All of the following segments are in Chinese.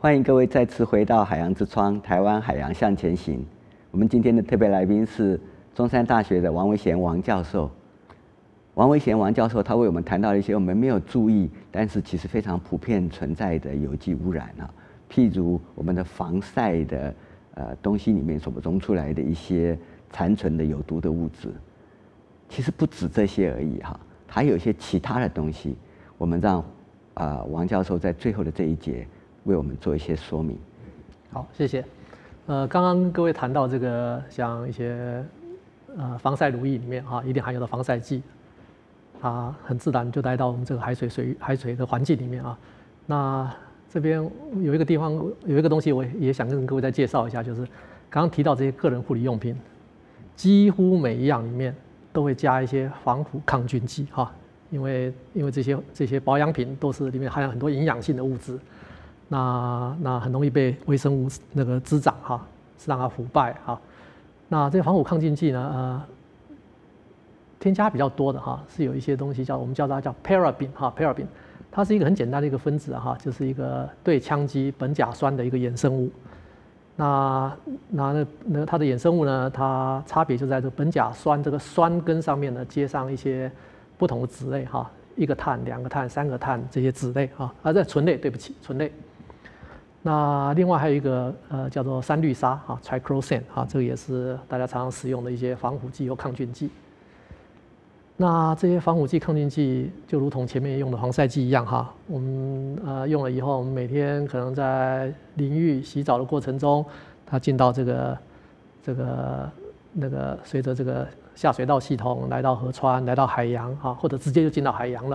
欢迎各位再次回到海洋之窗，台湾海洋向前行。我们今天的特别来宾是中山大学的王维贤王教授。王维贤王教授他为我们谈到了一些我们没有注意，但是其实非常普遍存在的有机污染啊，譬如我们的防晒的东西里面所溶出来的一些残存的有毒的物质。其实不止这些而已哈，还有一些其他的东西。我们让王教授在最后的这一节为我们做一些说明。 好，谢谢。刚刚各位谈到这个，像一些防晒乳液里面哈，一定含有的防晒剂，它很自然就来到我们这个海水的环境里面啊。那这边有一个地方有一个东西，我也想跟各位再介绍一下，就是刚刚提到这些个人护理用品，几乎每一样里面都会加一些防腐抗菌剂哈。因为这些保养品都是里面含有很多营养性的物质，那很容易被微生物那个滋长哈，让它腐败哈。那这个防腐抗菌剂呢，添加比较多的哈，是有一些东西我们叫它叫 paraben 哈 paraben， 它是一个很简单的一个分子哈，就是一个对羟基苯甲酸的一个衍生物。那它的衍生物呢，它差别就在这个苯甲酸这个酸根上面呢接上一些不同的酯类哈，一个碳、两个碳、三个碳这些酯类哈，这醇类，对不起，醇类。那另外还有一个叫做三氯沙哈 triclosan 哈，这个也是大家常常使用的一些防腐剂或抗菌剂。那这些防腐剂、抗菌剂就如同前面用的防晒剂一样哈，我们用了以后，我们每天可能在淋浴洗澡的过程中，它进到这个随着这个下水道系统来到河川，来到海洋啊，或者直接就进到海洋了。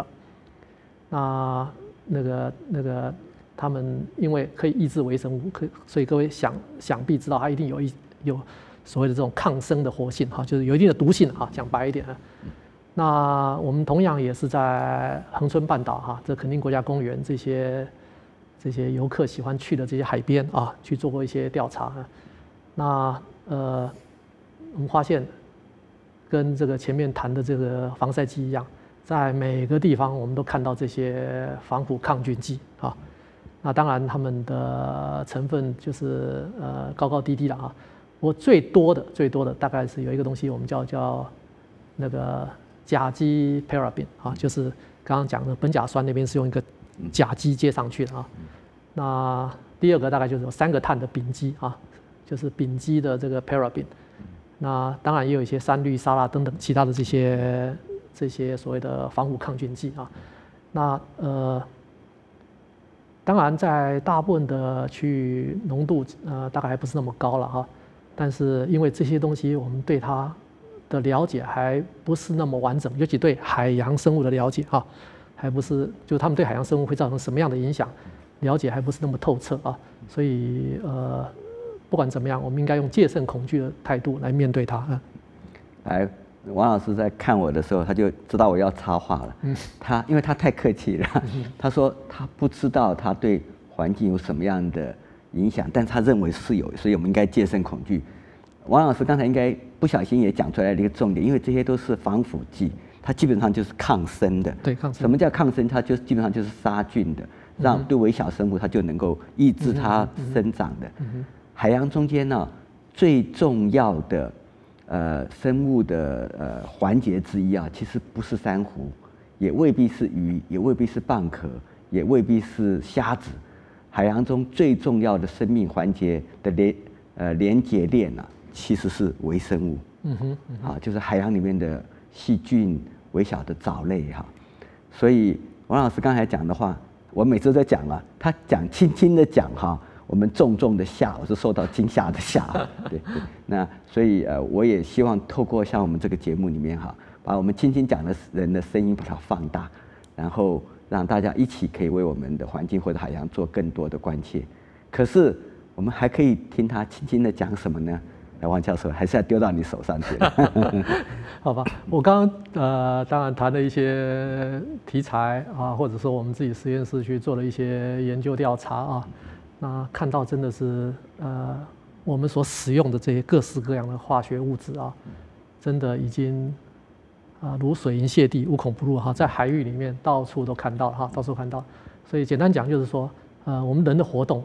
那个他们因为可以抑制微生物，所以各位想必知道它一定有所谓的这种抗生的活性哈，就是有一定的毒性哈，讲白一点。那我们同样也是在恒春半岛哈，这垦丁国家公园这些游客喜欢去的这些海边啊，去做过一些调查。那我们发现，跟这个前面谈的这个防晒剂一样，在每个地方我们都看到这些防腐抗菌剂啊。那当然它们的成分就是高高低低了啊。我最多的大概是有一个东西我们叫那个甲基 paraben 啊，就是刚刚讲的苯甲酸那边是用一个甲基接上去的啊。那第二个大概就是有3个碳的丙基啊，就是丙基的这个 paraben。那当然也有一些三氯沙啦等等其他的这些所谓的防腐抗菌剂啊。那当然在大部分的区域浓度大概还不是那么高了哈，但是因为这些东西我们对它的了解还不是那么完整，尤其对海洋生物的了解哈，还不是就他们对海洋生物会造成什么样的影响，了解还不是那么透彻啊，所以不管怎么样，我们应该用戒慎恐惧的态度来面对它。 来，王老师在看我的时候，他就知道我要插话了。因为他太客气了，他说他不知道他对环境有什么样的影响，但他认为是有，所以我们应该戒慎恐惧。王老师刚才应该不小心也讲出来了一个重点，因为这些都是防腐剂，它基本上就是抗生的。 对，抗生。 什么叫抗生？它就基本上就是杀菌的，让对微小生物它就能够抑制它生长的。海洋中间呢，最重要的生物的环节之一啊，其实不是珊瑚，也未必是鱼，也未必是蚌壳，也未必是虾子。海洋中最重要的生命环节的连结链啊，其实是微生物。就是海洋里面的细菌、微小的藻类哈。所以王老师刚才讲的话，我每次都在讲了，他讲轻轻的讲哈。我们重重的吓，我是受到惊吓的吓，对。那所以我也希望透过像我们这个节目里面哈，把我们轻轻讲的人的声音把它放大，然后让大家一起可以为我们的环境或者海洋做更多的关切。可是我们还可以听他轻轻的讲什么呢？王教授还是要丢到你手上去。 好吧，我刚刚当然谈了一些题材啊，或者说我们自己实验室去做了一些研究调查啊。那看到真的是我们所使用的这些各式各样的化学物质啊，真的已经如水银泻地，无孔不入哈，在海域里面到处都看到哈，到处看到。所以简单讲就是说，我们人的活动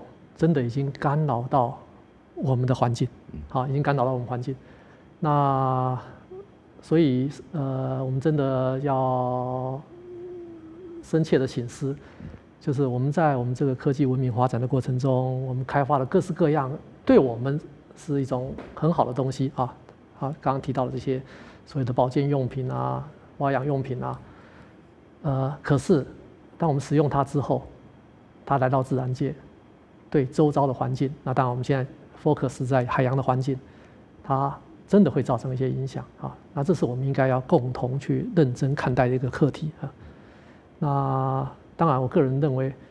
真的已经干扰到我们的环境，好，已经干扰到我们环境。那所以我们真的要深切的省思，就是我们在我们这个科技文明发展的过程中，我们开发了各式各样对我们是一种很好的东西啊，刚刚提到的这些所谓的保健用品啊、保养用品啊，可是当我们使用它之后，它来到自然界，对周遭的环境，那当然我们现在 focus 在海洋的环境，它真的会造成一些影响啊。那这是我们应该要共同去认真看待的一个课题啊。那当然，我个人认为，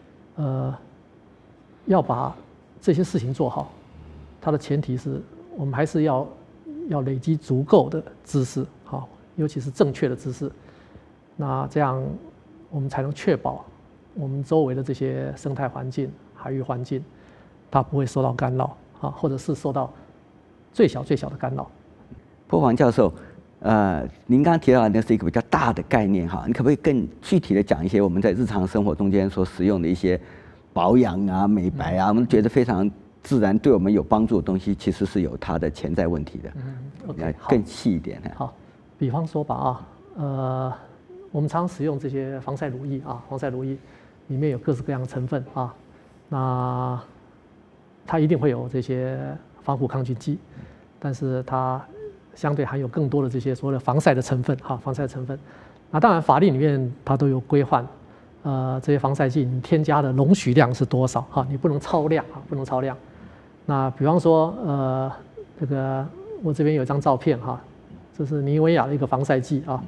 要把这些事情做好，它的前提是我们还是要累积足够的知识，好，尤其是正确的知识。那这样我们才能确保我们周围的这些生态环境、海域环境，它不会受到干扰啊，或者是受到最小的干扰。 波黄教授，您刚刚提到的那是一个比较大的概念哈，你可不可以更具体的讲一些我们在日常生活中间所使用的一些保养啊、美白啊，我们觉得非常自然对我们有帮助的东西，其实是有它的潜在问题的。 OK， 更细一点。 好，比方说吧我们常使用这些防晒乳液啊，防晒乳液里面有各式各样的成分啊，那它一定会有这些防腐抗菌剂，但是它相对含有更多的这些所谓的防晒的成分哈，防晒成分。那当然法令里面它都有规范，这些防晒剂你添加的容许量是多少哈，你不能超量啊，不能超量。那比方说这个我这边有一张照片哈，这是妮维雅的一个防晒剂啊，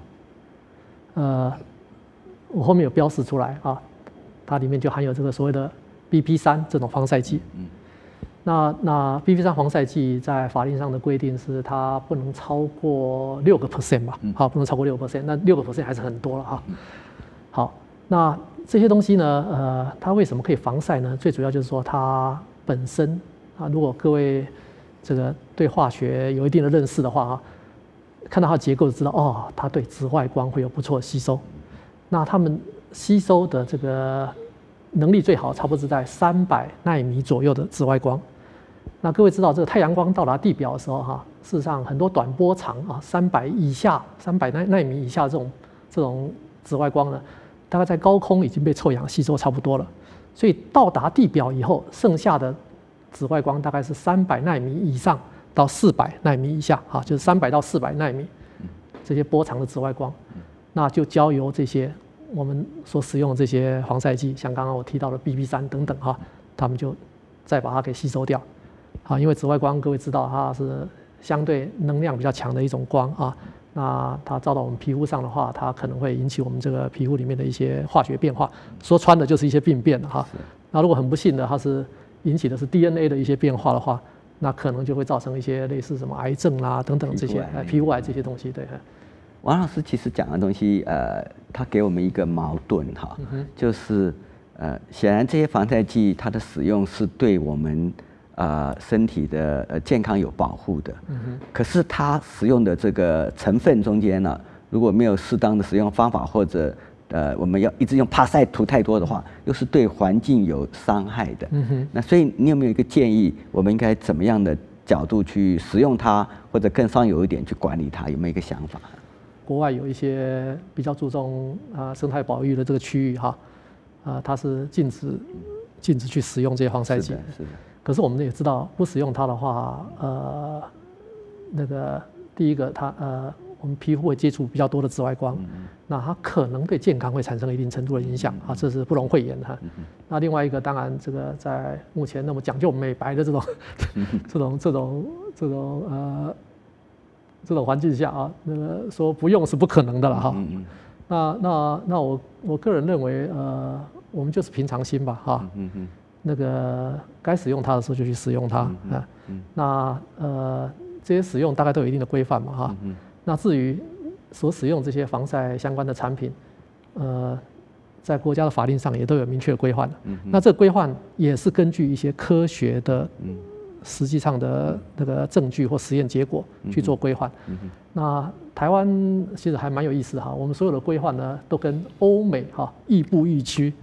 我后面有标示出来啊，它里面就含有这个所谓的 BP3这种防晒剂。那 BP3防晒剂在法令上的规定是它不能超过6% 吧，好，不能超过6%，那6% 还是很多了哈。好，那这些东西呢，它为什么可以防晒呢？最主要就是说它本身啊，如果各位这个对化学有一定的认识的话啊，看到它的结构就知道哦，它对紫外光会有不错的吸收。那它们吸收的这个能力最好，差不多是在300奈米左右的紫外光。那各位知道，这个太阳光到达地表的时候哈，事实上很多短波长啊，300以下、300奈米以下这种紫外光呢，大概在高空已经被臭氧吸收差不多了。所以到达地表以后，剩下的紫外光大概是300奈米以上到400奈米以下啊，就是300到400奈米这些波长的紫外光，那就交由这些我们所使用的这些防晒剂，像刚刚我提到的 BP3等等哈，他们就再把它给吸收掉。啊，因为紫外光各位知道它是相对能量比较强的一种光啊，那它照到我们皮肤上的话，它可能会引起我们这个皮肤里面的一些化学变化，说穿了就是一些病变哈。那如果很不幸的它是引起的是 DNA 的一些变化的话，那可能就会造成一些类似什么癌症啦等等这些皮肤癌这些东西。对。 王老师其实讲的东西，他给我们一个矛盾哈，就是显然这些防晒剂它的使用是对我们身体的健康有保护的，可是它使用的这个成分中间呢，如果没有适当的使用方法，或者我们要一直用怕晒涂太多的话，又是对环境有伤害的。那所以你有没有一个建议，我们应该怎么样的角度去使用它，或者更稍有一点去管理它，有没有一个想法？ 国外有一些比较注重生态保育的这个区域哈，它是禁止去使用这些防晒剂。是的。可是我们也知道，不使用它的话，那个第一个它我们皮肤会接触比较多的紫外光，那它可能对健康会产生一定程度的影响啊，这是不容讳言的哈。那另外一个，当然这个在目前那么讲究美白的这种环境下啊，那个说不用是不可能的了哈。那我个人认为，我们就是平常心吧哈。那个该使用它的时候就去使用它啊。那这些使用大概都有一定的规范嘛哈。那至于所使用这些防晒相关的产品，在国家的法令上也都有明确的规范的。那这个规范也是根据一些科学的实际上的那个证据或实验结果去做规范。那台湾其实还蛮有意思哈，我们所有的规范呢都跟欧美哈亦步亦趋。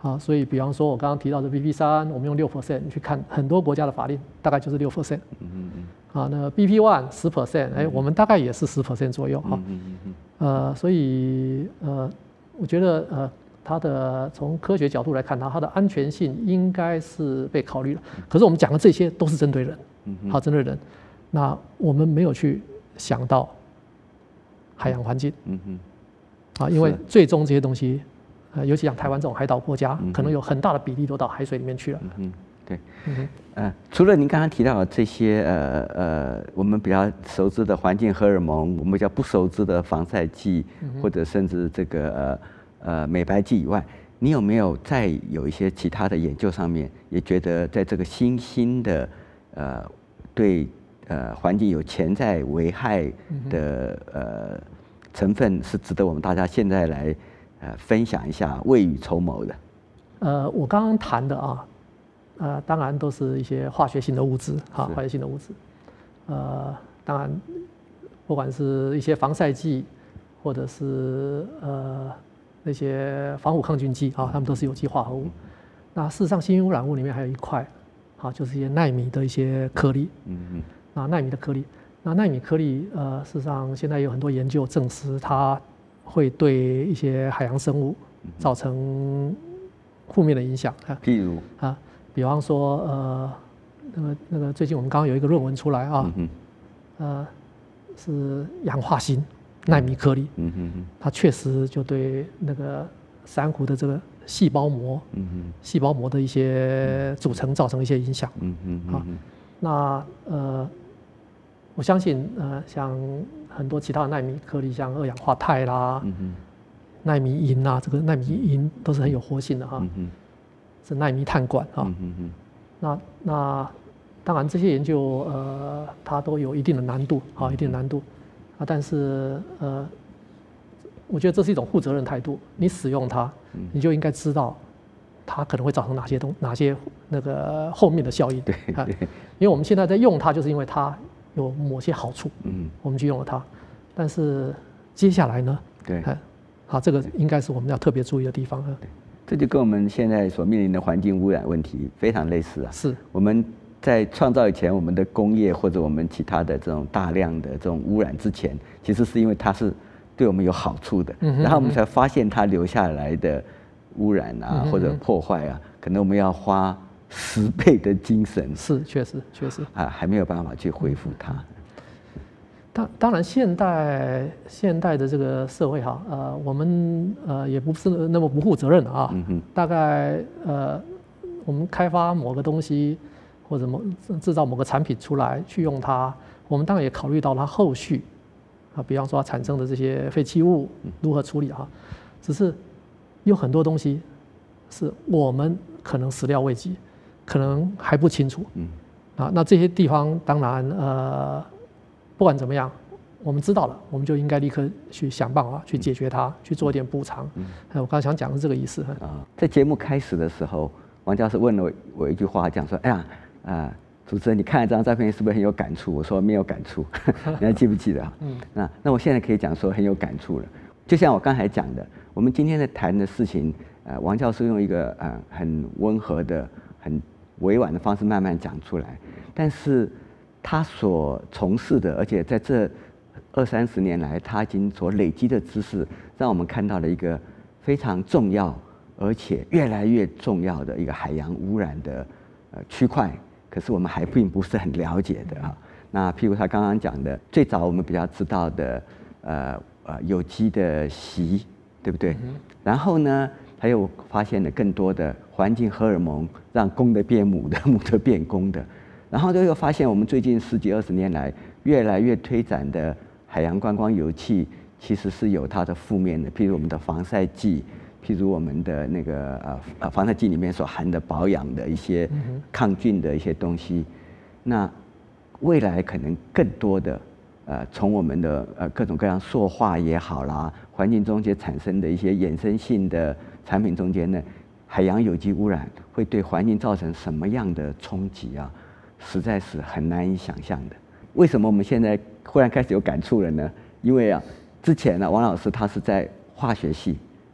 啊，所以比方说我刚刚提到的 BP3，我们用6%，你去看很多国家的法令，大概就是6%。啊，那 BP1 10%，哎，我们大概也是10% 左右哈。所以我觉得它的从科学角度来看它的安全性应该是被考虑了。可是我们讲的这些都是针对人，好，针对人。那我们没有去想到海洋环境，啊，因为最终这些东西，尤其像台湾这种海岛国家，可能有很大的比例都到海水里面去了。 对，除了您刚刚提到的这些我们比较熟知的环境荷尔蒙，我们比较不熟知的防晒剂，或者甚至这个美白剂以外，你有没有再有一些其他的研究上面，也觉得在这个新兴的对环境有潜在危害的成分是值得我们大家现在来分享一下，未雨绸缪的？ 我刚刚谈的啊，当然都是一些化学性的物质啊，化学性的物质。当然，不管是一些防晒剂，或者是那些防腐抗菌剂啊，它们都是有机化合物。那事实上，新型污染物里面还有一块啊，就是一些奈米的一些颗粒。啊，奈米的颗粒。那奈米颗粒，事实上现在有很多研究证实，它会对一些海洋生物造成负面的影响啊。 譬如啊，比方说那个最近我们刚刚有一个论文出来啊，是氧化锌奈米颗粒，它确实就对那个珊瑚的这个细胞膜，细胞膜的一些组成造成一些影响。那我相信像很多其他的奈米颗粒，像二氧化钛啦，奈米银啊，这个奈米银都是很有活性的哈，是奈米碳管啊。那当然这些研究它都有一定的难度啊，一定的难度啊，但是我觉得这是一种负责任态度，你使用它，你就应该知道它可能会造成哪些那个后面的效应。 对， 因为我们现在在用它，就是因为它有某些好处，我们去用了它。但是接下来呢？ 对， 好，这个应该是我们要特别注意的地方。 对，这就跟我们现在所面临的环境污染问题非常类似啊。 是，我们在创造以前，我们的工业或者我们其他的这种大量的这种污染之前，其实是因为它是对我们有好处的，然后我们才发现它留下来的污染啊或者破坏啊，可能我们要花10倍的精神， 是确实啊，还没有办法去恢复它。 当然，现代的这个社会哈，我们也不是那么不负责任啊。大概我们开发某个东西或者制造某个产品出来去用它，我们当然也考虑到它后续啊，比方说它产生的这些废弃物如何处理啊。只是有很多东西是我们可能始料未及，可能还不清楚。那这些地方当然不管怎么样，我们知道了，我们就应该立刻去想办法去解决它，去做一点补偿。我刚才想讲的是这个意思。 在节目开始的时候，王教授问了我一句话，讲说：“哎呀，主持人，你看了这张照片是不是很有感触？”我说：“没有感触。”你还记不记得？那我现在可以讲说很有感触了。就像我刚才讲的，我们今天在谈的事情，王教授用一个很温和的、很委婉的方式慢慢讲出来，但是他所从事的，而且在这20-30年来，他已经所累积的知识，让我们看到了一个非常重要，而且越来越重要的一个海洋污染的区块。可是我们还并不是很了解的啊。那譬如他刚刚讲的，最早我们比较知道的有机的硒，对不对？然后呢，还有发现了更多的环境荷尔蒙，让公的变母的，母的变公的。然后又发现，我们最近10几20年来越来越推展的海洋观光油气，其实是有它的负面的，譬如我们的防晒剂，譬如我们的那个防晒剂里面所含的保养的一些抗菌的一些东西。那未来可能更多的从我们的各种各样塑化也好啦，环境中间产生的一些衍生性的产品中间呢，海洋有机污染会对环境造成什么样的冲击啊？实在是很难以想象的。为什么我们现在忽然开始有感触了呢？因为之前呢，王老师他是在化学系，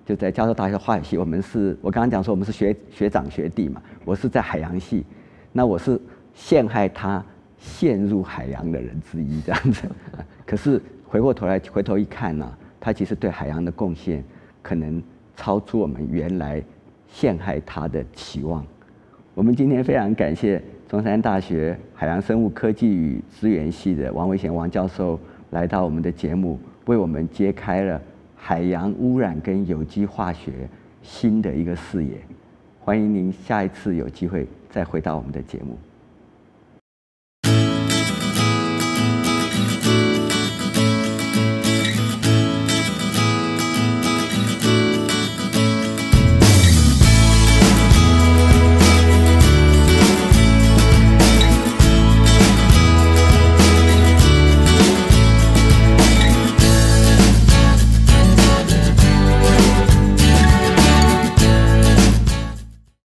就在加州大学化学系，我刚刚讲说我们是学长学弟嘛，我是在海洋系，那我是陷害他陷入海洋的人之一这样子。可是回头一看呢，他其实对海洋的贡献可能超出我们原来陷害他的期望。我们今天非常感谢中山大学海洋生物科技与资源系的王维贤王教授来到我们的节目，为我们揭开了海洋污染跟有机化学新的一个视野。欢迎您下一次有机会再回到我们的节目。